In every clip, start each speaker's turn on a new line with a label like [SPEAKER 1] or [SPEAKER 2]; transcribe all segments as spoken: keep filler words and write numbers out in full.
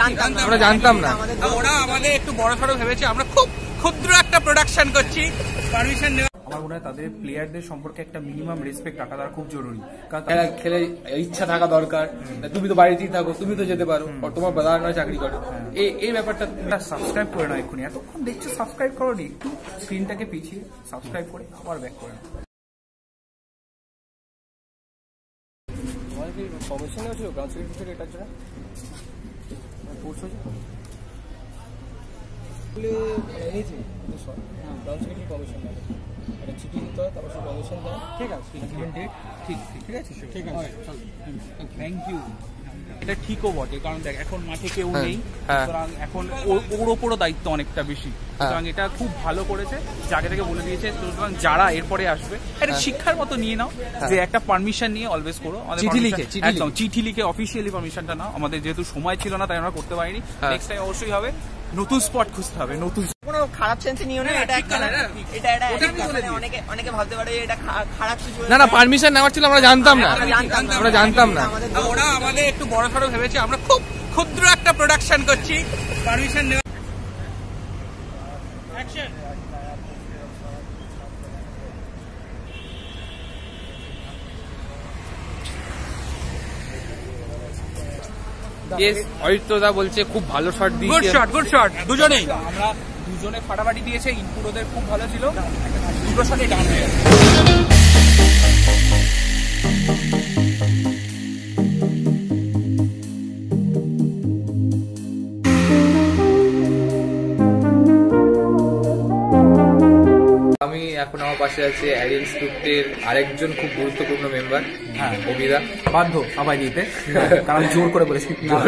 [SPEAKER 1] আমরা জানতাম না।
[SPEAKER 2] ওরা আমাদের একটু বড় সড়ো ভেবেছে, আমরা খুব ক্ষুদ্র একটা প্রোডাকশন করছি। পারমিশন নেওয়া
[SPEAKER 3] আমার মনে হয় তাদের প্লেয়ারদের সম্পর্কে একটা মিনিমাম রেসপেক্ট রাখা তার খুব জরুরি, কারণ
[SPEAKER 1] তারা খেলে ইচ্ছা থাকা দরকার। তুমি তো বাড়িতেই থাকো, তুমি তো যেতে পারো, আর তোমার ব্রাদার নয় চাকরি করে, এই এই ব্যাপারটা
[SPEAKER 3] সাবস্ক্রাইব করে নাও এক্ষুনি। এতক্ষণ দেখছো সাবস্ক্রাইব করো নি, একটু স্ক্রিনটাকে পিছিয়ে সাবস্ক্রাইব করে আবার ব্যাক করে নাও।
[SPEAKER 1] তোমার কি কমিশন আছে ব্রাউজার থেকে এটার জন্য পড়ছো যে এনিথিং ব্রাউজার কি কমিশন দেয়, এটা চিঠি দিতে হয়, তারপর সে কমিশন দেয়। ঠিক আছে, ঠিক ঠিক আছে, ঠিক আছে, চল, থ্যাংক ইউ।
[SPEAKER 2] এটা ঠিকও বটে, কারণ দেখ এখন মাঠে কেউ নেই, সুতরাং এখন ওর ওপরও দায়িত্ব অনেকটা বেশি। সুতরাং এটা খুব ভালো করেছে, আগে থেকে বলে দিয়েছে। সুতরাং যারা এরপরে আসবে এটা শিক্ষার মতো নিয়ে নাও, যে একটা পারমিশন নিয়ে অলওয়েজ করো। চিঠি লিখে একদম চিঠি লিখে অফিসিয়ালি পারমিশনটা নাও। আমাদের যেহেতু সময় ছিল না তাই আমরা করতে পারিনি, নেক্সট টাইম অবশ্যই হবে। নতুন স্পট খুঁজতে হবে, নতুন
[SPEAKER 4] কোনো খারাপ সেন্সে নিও না। এটা একটা এটা এটা অনেকে অনেকে ভাবতে পারে এটা খারাপ কিছু
[SPEAKER 1] না। না, পারমিশন নেওয়ার ছিল, আমরা জানতাম না, আমরা জানতাম না।
[SPEAKER 2] ওরা আমাদের একটু বড় সড়ো ভেবেছে, আমরা খুব ক্ষুদ্র একটা প্রোডাকশন করছি। পারমিশন নেওয়া অ্যাকশন।
[SPEAKER 1] অরিত্রদা বলছে খুব ভালো শট দিয়েছে।
[SPEAKER 2] গুড শট, গুড শট দুজনেই। আমরা দুজনে ফাটাফাটি দিয়েছে, ইনপুট ওদের খুব ভালো ছিল, দুটো শটে ডাউন হয়ে গেছে।
[SPEAKER 1] আমি এখন আমার পাশে আছে অ্যারিয়ন স্ক্রিপ্টের আরেকজন খুব গুরুত্বপূর্ণ মেম্বার, হ্যাঁ অভিদা।
[SPEAKER 3] বাধ্য সবাই দিতে, কারণ জোর করে বলেছি।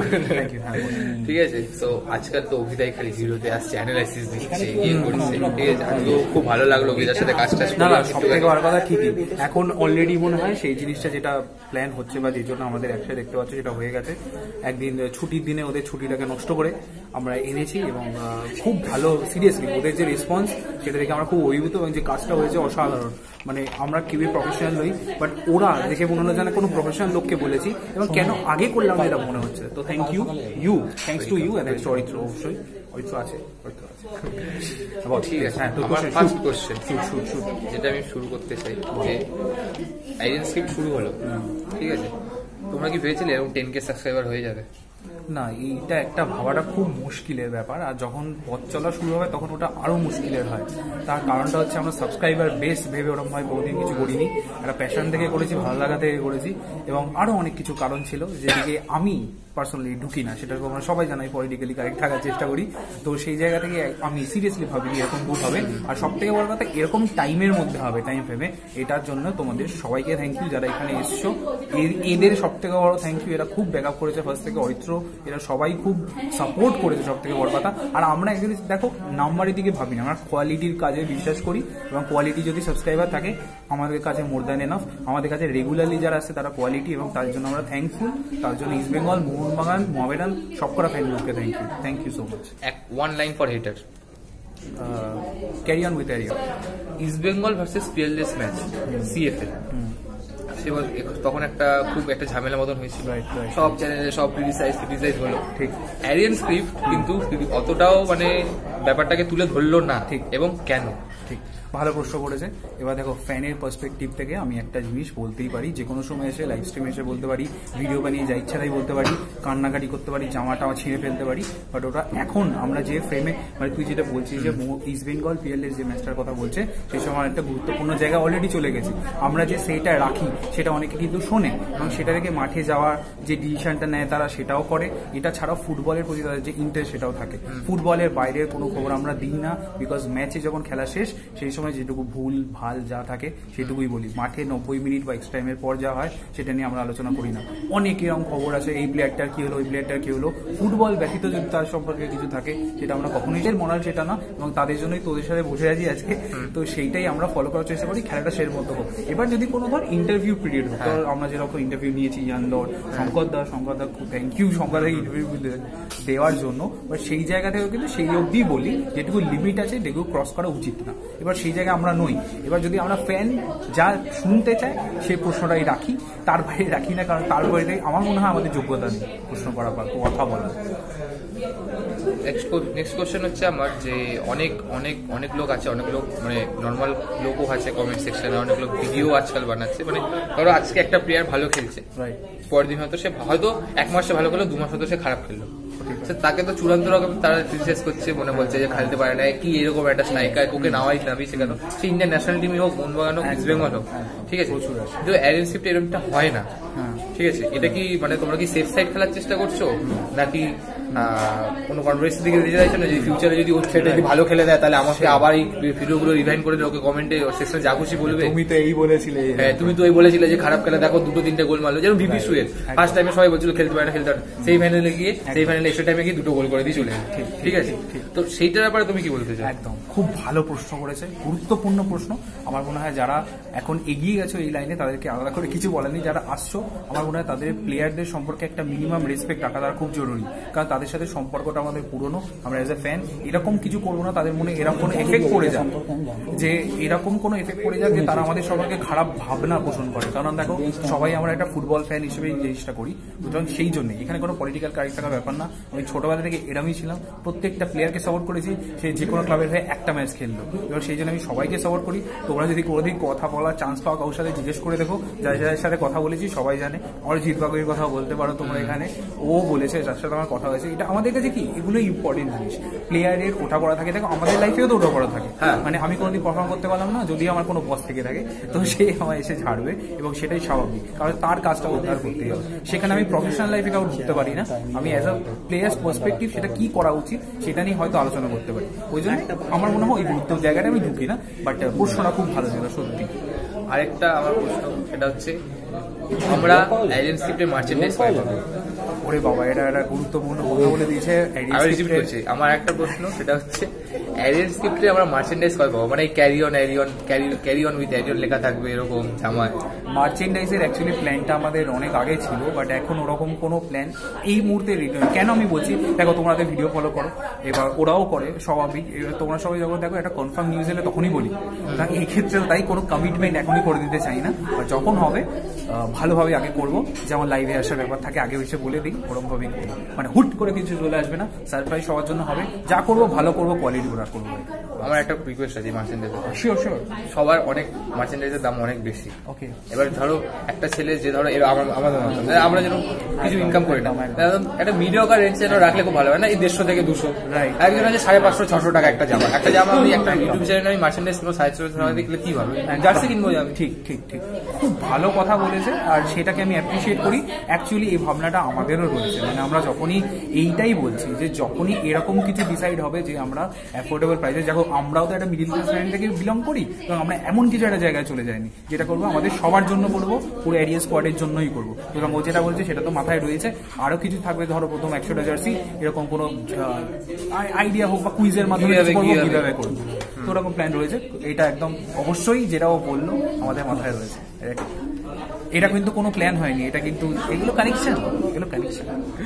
[SPEAKER 1] ঠিক আছে, তো আজকাল তো অভিদাই খালি ভিডিওতে আসছে, অ্যানালাইসিস দিচ্ছে, ইয়ে করছে, ঠিক আছে। আজকেও খুব ভালো লাগলো অভিদার সাথে কাজটা।
[SPEAKER 3] না না, সব থেকে বড় কথা ঠিকই, এখন অলরেডি মনে হয় সেই জিনিসটা যেটা প্ল্যান হচ্ছে বা যে জন্য আমাদের একসাথে দেখতে পাচ্ছি সেটা হয়ে গেছে। একদিন ছুটির দিনে ওদের ছুটিটাকে নষ্ট করে আমরা এনেছি, এবং খুব ভালো সিরিয়াসলি ওদের যে রেসপন্স সেটা দেখে আমরা খুব অভিভূত, এবং যে কাজটা হয়েছে অসাধারণ। মানে আমরা কেউই প্রফেশনাল নই, বাট ওরা দেখে মনে হলো যেন কোনো প্রফেশনাল লোককে বলেছি, এবং কেন আগে করলাম যেটা মনে হচ্ছে। তো thank you you thanks to you and Aritra. অবশ্যই অরিত্র আছে, অরিত্র আছে।
[SPEAKER 1] ঠিক আছে, হ্যাঁ, তো ফার্স্ট কোশ্চেন যেটা আমি শুরু করতে চাই, যে অ্যারিয়ন স্ক্রিপ্ট শুরু হলো, ঠিক আছে, তোমরা কি ভেবেছিলে এরকম টেন কে সাবস্ক্রাইবার হয়ে যাবে?
[SPEAKER 3] না, এইটা একটা ভাবাটা খুব মুশকিলের ব্যাপার, আর যখন পথ চলা শুরু হবে তখন ওটা আরো মুশকিলের হয়। তার কারণটা হচ্ছে আমরা সাবস্ক্রাইবার বেস ভেবে ওরকম ভাবে কোনোদিন কিছু করিনি, একটা প্যাশন থেকে করেছি, ভালো লাগা থেকে করেছি, এবং আরো অনেক কিছু কারণ ছিল যেদিকে আমি পার্সোনালি ঢুকি না, সেটা আমরা সবাই জানাই, পলিটিক্যালি কারেক্ট থাকার চেষ্টা করি। তো সেই জায়গা থেকে আমি সিরিয়াসলি ভাবিনি এরকম দূর হবে, আর সব থেকে বড় কথা এরকম টাইমের মধ্যে হবে, টাইম ভেবে। এটার জন্য তোমাদের সবাইকে থ্যাংক ইউ যারা এখানে এসছো, এদের সব থেকে বড় থ্যাংক ইউ। এরা খুব ব্যাক আপ করেছে ফার্স্ট থেকে, অরিত্র, এরা সবাই খুব সাপোর্ট করেছে, সব থেকে বড় কথা। আর আমরা একদিন দেখো নাম্বারের দিকে ভাবি না, আমরা কোয়ালিটির কাজে বিশ্বাস করি, এবং কোয়ালিটি যদি সাবস্ক্রাইবার থাকে আমাদের কাছে মোর দ্যান এনাফ। আমাদের কাছে রেগুলারলি যারা আসছে তারা কোয়ালিটি, এবং তার জন্য আমরা থ্যাঙ্কফুল। তার জন্য ইস্ট বেঙ্গল, মোহনবাগান, মোহামেডান সবকটা ফ্যানগুলোকে thank you, thank you so much.
[SPEAKER 1] এক one line for hater,
[SPEAKER 3] carry on with এরিয়া।
[SPEAKER 1] East Bengal versus PLS match CFA, তখন একটা খুব একটা ঝামেলা মতন হয়েছিল, সব চ্যানেলে সব ক্রিটিসাইজ ক্রিটিসাইজ হলো, ঠিক। অ্যারিয়ন স্ক্রিপ্ট কিন্তু অতটাও মানে ব্যাপারটাকে তুলে ধরলো না, ঠিক। এবং কেন?
[SPEAKER 3] ঠিক, ভালো প্রশ্ন করেছে। এবার দেখো, ফ্যানের পার্সপেক্টিভ থেকে আমি একটা জিনিস বলতেই পারি, যে কোনো সময় এসে লাইভ স্ট্রিমে এসে বলতে পারি, ভিডিও বানিয়ে যা ইচ্ছা তাই বলতে পারি, কান্নাকাটি করতে পারি, জামা টামা ছিঁড়ে ফেলতে পারি, বাট ওটা এখন আমরা যে ফ্রেমে, মানে তুই যেটা বলছিস যে ইস্ট বেঙ্গল পিএলএস যে ম্যাচটার কথা বলছে, সেই সময় একটা গুরুত্বপূর্ণ জায়গা অলরেডি চলে গেছে। আমরা যে সেইটা রাখি সেটা অনেকে কিন্তু শোনে, এবং সেটা থেকে মাঠে যাওয়ার যে ডিসিশনটা নেয় তারা সেটাও করে। এটা ছাড়াও ফুটবলের প্রতি তাদের যে ইন্টারেস্ট সেটাও থাকে। ফুটবলের বাইরের কোনো খবর আমরা দিই না, বিকজ ম্যাচে যখন খেলা শেষ সেই সময় যেটুকু ভুল ভাল যা থাকে সেটুকুই বলি। মাঠে নব্বই মিনিট বা এক্সট্রা টাইমের পর যা হয় সেটা নিয়ে আমরা আলোচনা করি না। অনেক এরকম খবর আছে, এই প্লেয়ারটার কি হলো, ওই প্লেয়ারটার কি হলো। ফুটবল ব্যতীত যদি তার সম্পর্কে কিছু থাকে সেটা আমরা কখনোই মরাল সেটা না, এবং তাদের জন্যই তোদের সাথে বসে আছি আজকে। তো সেইটাই আমরা ফলো করার চেষ্টা করি, খেলাটা সের মতো হোক। এবার যদি কোনো ধর ইন্টারভিউ পিরিয়ড হোক, তো আমরা যেরকম ইন্টারভিউ নিয়েছি জানলো Shankar da, Shankar da thank you Shankar da interview দেওয়ার জন্য, বাট সেই জায়গা থেকেও কিন্তু সেই অবধি বলি যেটুকু লিমিট আছে যেটুকু ক্রস করা উচিত না। এবার সেই সেই জায়গায় আমরা নই। এবার যদি আমরা ফ্যান যা শুনতে চাই সেই প্রশ্নটাই রাখি, তার বাইরে রাখি না, কারণ তার বাইরে আমার মনে হয় আমাদের যোগ্যতা নেই প্রশ্ন করা বা কথা বলার।
[SPEAKER 1] নেক্সট কোশ্চেন হচ্ছে আমার, যে অনেক অনেক অনেক লোক আছে, অনেক লোক মানে নর্মাল লোকও আছে কমেন্ট সেকশনে, অনেক লোক ভিডিও আজকাল বানাচ্ছে, মানে ধরো আজকে একটা প্লেয়ার ভালো খেলছে, পরের দিন হয়তো সে হয়তো এক মাসে ভালো খেলো, দু মাস হয়তো সে খারাপ খেললো, তাকে তো চূড়ান্ত রকম তারা ক্রিটিসাইজ করছে, মনে বলছে যে খেলতে পারে না, কি এরকম একটা স্ট্রাইকার, ওকে নামাই নামি সেখানে সে ইন্ডিয়ান ন্যাশনাল টিমই হোক, মোহনবাগান হোক, ইস্ট বেঙ্গল হোক, ঠিক আছে, কিন্তু অ্যারিয়ন স্ক্রিপ্টে এরকমটা হয় না, ঠিক আছে। এটা কি মানে তোমরা কি সেফ সাইড খেলার চেষ্টা করছো, নাকি কোনো কনভার্সেশন দিকে দিতে চাইছো না, যে ফিউচারে যদি ওর সেটা যদি ভালো খেলে দেয় তাহলে আমাকে আবার এই ভিডিওগুলো রিভাইন্ড করে ওকে কমেন্টে সেকশনে যা খুশি বলবে,
[SPEAKER 3] তুমি তো এই বলেছিলে,
[SPEAKER 1] হ্যাঁ তুমি তো এই বলেছিলে যে খারাপ খেলে দেখো দুটো তিনটে গোল মারলো, যেমন ভিপি সুয়ের ফার্স্ট টাইমে সবাই বলছিল খেলতে পারে না খেলতে পারে, সেই ফাইনালে গিয়ে সেই ফাইনালে এক্সট্রা টাইমে গিয়ে দুটো গোল করে দিয়ে চলে, ঠিক আছে। তো সেইটার ব্যাপারে তুমি কি বলতে চাও?
[SPEAKER 3] একদম খুব ভালো প্রশ্ন করেছে, গুরুত্বপূর্ণ প্রশ্ন। আমার মনে হয় যারা এখন এগিয়ে গেছো এই লাইনে তাদেরকে আলাদা করে কিছু বলেনি, যারা আসছো আমার মনে হয় তাদের প্লেয়ারদের সম্পর্কে একটা মিনিমাম রেসপেক্ট রাখা তার খুব জরুরি, কারণ তাদের সাথে সম্পর্কটা আমাদের পুরনো। আমরা এজ এ ফ্যান এরকম কিছু করবো না তাদের মনে এরকম কোনো এফেক্ট পড়ে যাক, যে এরকম কোনো এফেক্ট পড়ে যাক যে তারা আমাদের সবাইকে খারাপ ভাবনা পোষণ করে, কারণ দেখো সবাই আমরা একটা ফুটবল ফ্যান হিসেবে এই জিনিসটা করি, সুতরাং সেই জন্যই এখানে কোনো পলিটিক্যাল কারেক্ট থাকার ব্যাপার না। আমি ছোটবেলা থেকে এরমই ছিলাম, প্রত্যেকটা প্লেয়ারকে সাপোর্ট করেছি, সে যে কোনো ক্লাবের হয়ে একটা ম্যাচ খেললো, এবার সেই জন্য আমি সবাইকে সাপোর্ট করি। তোমরা যদি কোনোদিন কথা বলার চান্স পাও কারোর সাথে জিজ্ঞেস করে দেখো, যাদের যাদের সাথে কথা বলেছি সবাই জানে, আমার জিতবাগের কথা বলতে পারো তোমরা এখানে, ও বলেছে যার সাথে আমার কথা হয়েছে। এটা আমাদের কাছে কি এগুলো ইম্পর্টেন্ট জিনিস, প্লেয়ারের ওঠা পড়া থাকে, দেখো আমাদের লাইফেও তো ওঠা পড়া থাকে, মানে আমি কোনোদিন পারফর্ম করতে পারলাম না, যদি আমার কোনো বস থেকে থাকে তো সে আমায় এসে ছাড়বে, এবং সেটাই স্বাভাবিক, কারণ তার কাজটা উদ্ধার করতেই হবে। সেখানে আমি প্রফেশনাল লাইফে কারো ঢুকতে পারি না, আমি অ্যাজ আ প্লেয়ার্স পার্সপেক্টিভ সেটা কি করা উচিত সেটা নিয়ে হয়তো আলোচনা করতে পারি, ওই জন্য আমার মনে হয় ওই গুরুত্ব জায়গাটা আমি ঢুকি না। বাট প্রশ্নটা খুব ভালো ছিল সত্যি।
[SPEAKER 1] আরেকটা আমার প্রশ্ন সেটা হচ্ছে, আমরা অ্যারিয়ন স্ক্রিপ্টের মার্চেন্ডাইজ পাই পাবো?
[SPEAKER 3] ওরে বাবা, এটা একটা গুরুত্বপূর্ণ কথা বলে দিয়েছে।
[SPEAKER 1] আমার একটা প্রশ্ন সেটা হচ্ছে, অ্যারিয়ন স্ক্রিপ্টে আমরা মার্চেন্ডাইজ কয় পাবো, মানে carry on Arian, carry carry on with Arian লেখা থাকবে এরকম জামায়?
[SPEAKER 3] মার্চেন্ডাইজের অ্যাকচুয়ালি প্ল্যানটা আমাদের অনেক আগে ছিল, বাট এখন ওরকম কোনো প্ল্যান এই মুহূর্তে কেন আমি বলছি, দেখো তোমরা ভিডিও ফলো করো, এবার ওরাও করে স্বাভাবিক, এবার তোমরা সবাই যখন দেখো একটা কনফার্ম নিউজ এলে তখনই বলি, কারণ এই ক্ষেত্রে তাই কোনো কমিটমেন্ট এখনই করে দিতে চাই না, আর যখন হবে ভালোভাবে আগে করবো, যেমন লাইভে আসার ব্যাপার থাকে আগে এসে বলে দিই, ওরকমভাবেই করবো, মানে হুট করে কিছু চলে আসবে না, সারপ্রাইজ সবার জন্য হবে, যা করবো ভালো করবো, কোয়ালিটি ওরা করবো।
[SPEAKER 1] আমার একটা রিকোয়েস্ট আছে মার্চেন্ডাইজের,
[SPEAKER 3] শিওর শিওর
[SPEAKER 1] সবার অনেক মার্চেন্ডাইজের দাম অনেক বেশি,
[SPEAKER 3] ওকে।
[SPEAKER 1] এবার ধরো একটা ছেলে যে ধরো আমাদের মতো আমরা যেন কিছু ইনকাম করি না, একটা মিডিয়াকার রেঞ্জ যেন রাখলে খুব ভালো হয় না, এই দেড়শো থেকে দুশো, একজন আছে সাড়ে পাঁচশো ছশো টাকা একটা জামা, একটা জামা আমি একটা ইউটিউব চ্যানেলে আমি মার্চেন্ডাইজ কিনবো সাড়ে ছশো টাকা দেখলে কি ভাবে, জার্সি কিনবো আমি। ঠিক ঠিক ঠিক খুব ভালো কথা বলেছে, আর সেটাকে আমি অ্যাপ্রিসিয়েট করি। অ্যাকচুয়ালি এই ভাবনাটা আমাদেরও রয়েছে, মানে আমরা যখনই এইটাই বলছি যে যখনই এরকম কিছু ডিসাইড হবে যে আমরা অ্যাফোর্ডেবল প্রাইসে, দেখো আমরাও তো একটা মিডিল ক্লাস ফ্যামিলি থেকে বিলং করি, এবং আমরা এমন কিছু একটা জায়গায় চলে যাইনি যেটা করবো আমাদের সবার জন্য করবো, পুরো এরিয়া স্কোয়াডের জন্যই করবো, এবং ও যেটা বলছে সেটা তো মাথায় রয়েছে। আরো কিছু থাকবে, ধরো প্রথম একশোটা জার্সি এরকম কোনো আইডিয়া হোক বা কুইজের মাধ্যমে কিভাবে করবো, তো ওরকম প্ল্যান রয়েছে। এটা একদম অবশ্যই যেটা ও বললো আমাদের মাথায় রয়েছে, এটা কিন্তু কোনো প্ল্যান হয়নি, এটা কিন্তু এগুলো কানেকশন, এগুলো কানেকশন।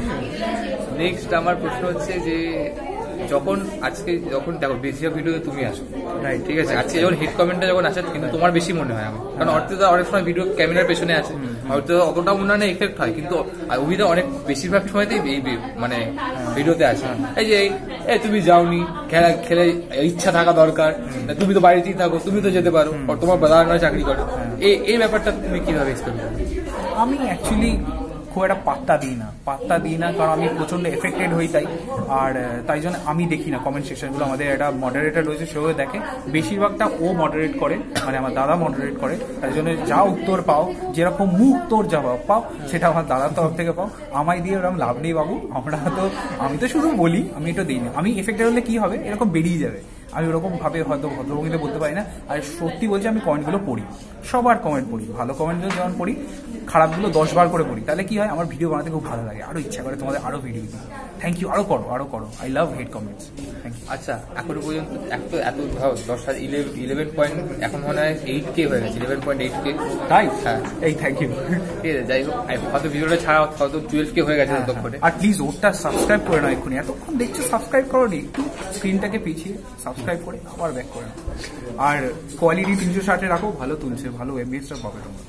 [SPEAKER 1] নেক্সট আমার প্রশ্ন হচ্ছে যে, যখন আজকে যখন দেখো বেশিরভাগ ভিডিওতে তুমি আসো, রাইট, ঠিক আছে, আজকে যখন হিট কমেন্টটা যখন আসে কিন্তু তোমার বেশি মনে হয় আমার, কারণ অর্থে তো অনেক সময় ভিডিও ক্যামেরার পেছনে আছে, হয়তো অতটা মনে হয় না এফেক্ট হয়, কিন্তু অভিটা অনেক বেশিরভাগ সময়তেই মানে ভিডিওতে আসে, এই যে এই তুমি যাওনি, খেলা খেলে ইচ্ছা থাকা দরকার, তুমি তো বাড়িতেই থাকো, তুমি তো যেতে পারো, তোমার বাজার নয় চাকরি করো, এই এই ব্যাপারটা তুমি কিভাবে এক্সপ্লেন করো?
[SPEAKER 3] আমি অ্যাকচুয়ালি খুব একটা পাত্তা দিই না পাত্তা দিই না কারণ আমি প্রচণ্ড এফেক্টেড হই তাই, আর তাই জন্য আমি দেখি না কমেন্ট সেকশনগুলো। আমাদের একটা মডারেটর রয়েছে, সেও দেখে, বেশিরভাগটা ও মডারেট করে, মানে আমার দাদা মডারেট করে, তাই জন্য যা উত্তর পাও, যেরকম মুখ তোর জবাব পাও, সেটা আমার দাদার তরফ থেকে পাও, আমায় দিয়ে ওরকম লাভ নেই বাবু। আমরা তো আমি তো শুধু বলি, আমি এটা দিই না। আমি এফেক্টেড হলে কি হবে, এরকম বেরিয়ে যাবে, আমি ওরকম ভাবে হয়তো ভদ্রভঙ্গিতে বলতে পারি না। আর সত্যি বলছি, আমি কমেন্টগুলো পড়ি, সবার কমেন্ট পড়ি, ভালো কমেন্টগুলো যেমন পড়ি, খারাপগুলো দশ বার করে পড়ি, তাহলে কি হয়, আমার ভিডিও বানাতে খুব ভালো লাগে, আরো ইচ্ছা করে তোমাদের আরো ভিডিও দিই। থ্যাংক ইউ, আরো করো আরো করো, I love hate comments. Thank you.
[SPEAKER 1] আচ্ছা এখনো পর্যন্ত এক তো এত ধরো দশ হাজার ইলেভেন পয়েন্ট এখন মনে হয় এইট কে হয়ে গেছে, ইলেভেন পয়েন্ট এইট কে।
[SPEAKER 3] তাই?
[SPEAKER 1] হ্যাঁ
[SPEAKER 3] এই থ্যাংক ইউ।
[SPEAKER 1] ঠিক আছে, যাই হোক হয়তো ভিডিওটা ছাড়া হয়তো টুয়েলভ কে হয়ে গেছে ততক্ষণে।
[SPEAKER 3] আর প্লিজ ওটা সাবস্ক্রাইব করে নাও এক্ষুনি, এতক্ষণ দেখছো সাবস্ক্রাইব করো নি, একটু স্ক্রিনটাকে পিছিয়ে সাবস্ক্রাইব করে আবার ব্যাক করে নাও। আর কোয়ালিটি তিনশো ষাটে রাখো, ভালো তুলছে, ভালো এমবিএসটা পাবে তোমরা।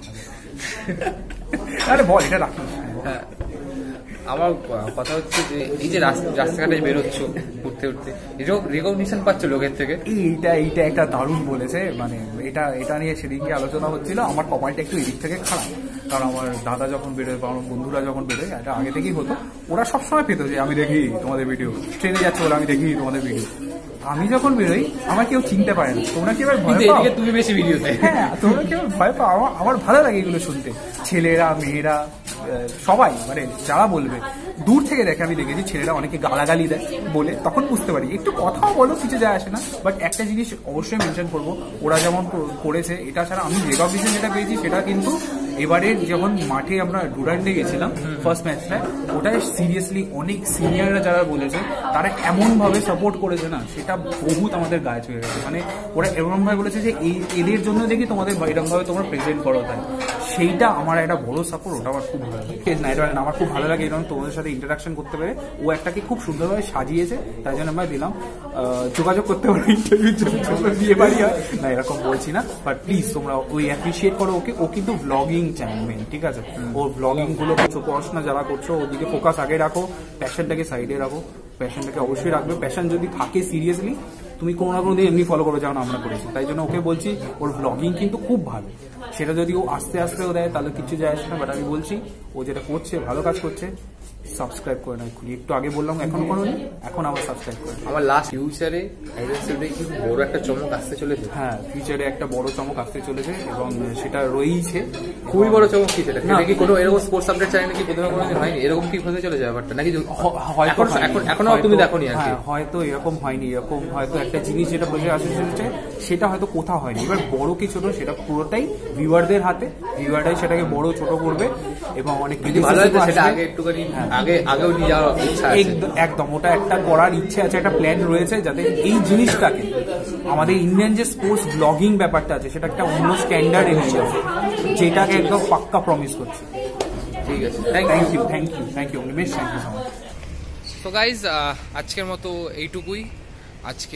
[SPEAKER 3] আরে বল, এটা রাখিস।
[SPEAKER 1] হ্যাঁ আমার কথা হচ্ছে যে এই যে রাস্তাঘাটে বেরোচ্ছ ঘুরতে উঠতে, এটাও রেকগনিশন পাচ্ছ লোকের থেকে।
[SPEAKER 3] এইটা এইটা একটা দারুণ বলেছে, মানে এটা এটা নিয়ে সেদিনকে আলোচনা হচ্ছিল। আমার কপালটা একটু এদিক থেকে খারাপ, কারণ আমার দাদা যখন বেরোয় বা আমার বন্ধুরা যখন বেরোয়, এটা আগে থেকেই হতো, ওরা সবসময় পেতো যে আমি দেখি তোমাদের ভিডিও, ট্রেনে যাচ্ছে ওরা আমি দেখি তোমাদের ভিডিও। আমি যখন বেরোই আমার কেউ চিনতে পারে না, তোমরা কি এবার ভয় পাও?
[SPEAKER 1] তুমি বেশি ভিডিওতে, হ্যাঁ
[SPEAKER 3] তোমরা কি এবার ভয় পাও? আমার আমার ভালো লাগে এগুলো শুনতে, ছেলেরা মেয়েরা সবাই, মানে যারা বলবে দূর থেকে দেখে। আমি দেখেছি ছেলেরা অনেকে গালাগালি দেয় বলে, তখন বুঝতে পারি একটু কথাও বলো, কিছু যায় আসে না। বাট একটা জিনিস অবশ্যই মেনশন করবো, ওরা যেমন করেছে, এটা ছাড়া আমি রেকগনিশন যেটা পেয়েছি সেটা কিন্তু এবারে যখন মাঠে আমরা ডুরান্ডে গেছিলাম ফার্স্ট ম্যাচটা, ওটাই সিরিয়াসলি অনেক সিনিয়ররা যারা বলেছে তারা এমন ভাবে সাপোর্ট করেছে না, সেটা বহুত আমাদের গায়ে ছুঁয়ে গেছে। মানে ওরা এমন ভাবে বলেছে যে এই এদের জন্য দেখি তোমাদের এরকম ভাবে তোমরা প্রেজেন্ট করো, তাই সেইটা আমার একটা বড় সাপোর্ট, ওটা আমার খুব ভালো লাগে। না এটা আমার খুব ভালো লাগে, এরকম তোমাদের সাথে ইন্টারাকশন করতে পেরে। ও একটাকে খুব সুন্দরভাবে সাজিয়েছে, তাই জন্য আমরা দিলাম। যোগাযোগ করতে পারো ইন্টারভিউর জন্য, বিয়ে বাড়ি হয় না এরকম বলছি না, বাট প্লিজ তোমরা ওই অ্যাপ্রিসিয়েট করো ওকে। ও কিন্তু ব্লগিং চ্যানেল মেন, ঠিক আছে? ওর ব্লগিং গুলো করছো, পড়াশোনা যারা করছো ওদিকে ফোকাস আগে রাখো, প্যাশনটাকে সাইডে রাখো। প্যাশনটাকে অবশ্যই রাখবে, প্যাশন যদি থাকে সিরিয়াসলি তুমি কোনো না কোনো দিন এমনি ফলো করবে, যেমন আমরা করেছি। তাই জন্য ওকে বলছি ওর ব্লগিং কিন্তু খুব ভালো, সেটা যদি ও আস্তে আস্তেও দেয় তাহলে কিছু যায় আসে না। বাট আমি বলছি ও যেটা করছে ভালো কাজ করছে, সাবস্ক্রাইব করে না এক্ষুনি। একটু আগে বললাম এখনো কোনো নেই, এখন আবার সাবস্ক্রাইব করে।
[SPEAKER 1] আমার লাস্ট ফিউচারে কি বড় একটা চমক আসতে চলেছে।
[SPEAKER 3] হ্যাঁ ফিউচারে একটা বড় চমক আসতে চলেছে এবং সেটা রয়েছে।
[SPEAKER 1] খুবই বড় চমক কি সেটা? নাকি কোনো এরকম স্পোর্টস আপডেট চ্যানেল নাকি প্রথমে কোনোদিন হয়নি এরকম কি হতে চলেছে ব্যাপারটা? নাকি হয়তো এখন এখনো তুমি দেখোনি আর কি?
[SPEAKER 3] হয়তো এরকম হয়নি, এরকম হয়তো একটা জিনিস যেটা বলে আসতে চলেছে সেটা হয়তো কোথাও হয়নি। এবার বড় কি ছোট সেটা পুরোটাই ভিউয়ারদের হাতে, ভিউয়াররাই সেটাকে বড় ছোট করবে এবং অনেক কিছু ভালো হবে। সেটা আগে একটুখানি আগে আগেও নিয়ে যাওয়ার ইচ্ছা আছে, একদম ওটা একটা করার ইচ্ছে আছে, একটা প্ল্যান রয়েছে যাতে এই জিনিসটাকে আমাদের ইন্ডিয়ান যে স্পোর্টস ব্লগিং ব্যাপারটা আছে সেটা একটা অন্য স্ট্যান্ডার্ডে নিয়ে যাবে, যেটাকে একদম পাক্কা প্রমিস করছি। ঠিক আছে, thank you thank you thank you Umesh, thank you so much.
[SPEAKER 1] তো গাইজ আজকের মতো এইটুকুই, আজকে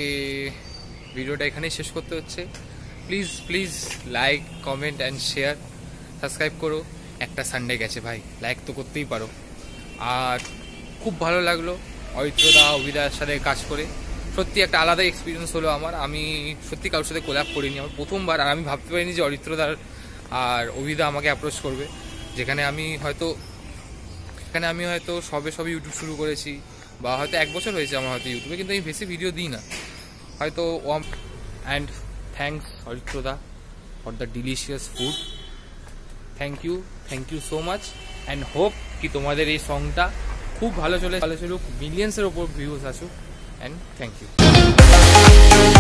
[SPEAKER 1] ভিডিওটা এখানেই শেষ করতে হচ্ছে। Please please like comment and share, subscribe করো। একটা সানডে গেছে ভাই, লাইক তো করতেই পারো। আর খুব ভালো লাগলো অরিত্রদা অভিদার সাথে কাজ করে, সত্যি একটা আলাদা এক্সপিরিয়েন্স হলো আমার। আমি সত্যি কারোর সাথে কোলাপ করিনি, আমার প্রথমবার। আর আমি ভাবতে পারিনি যে অরিত্রদার আর অভিদা আমাকে অ্যাপ্রোচ করবে, যেখানে আমি হয়তো এখানে আমি হয়তো সবে সবে ইউটিউব শুরু করেছি, বা হয়তো এক বছর হয়েছে আমার হয়তো ইউটিউবে, কিন্তু আমি বেশি ভিডিও দিই না হয়তো। অ্যান্ড থ্যাংকস অরিত্রদা for the delicious food. Thank you thank you so much, and hope কি তোমাদের এই সংটা খুব ভালো চলে ভালো চলুক, মিলিয়ন্সের ওপর ভিউজ আসুক, অ্যান্ড থ্যাংক ইউ।